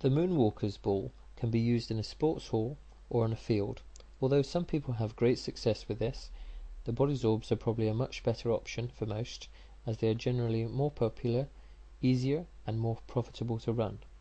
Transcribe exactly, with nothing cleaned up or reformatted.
The Moonwalker's ball can be used in a sports hall or on a field. Although some people have great success with this, the Bodyssorbs are probably a much better option for most, as they are generally more popular, easier, and more profitable to run.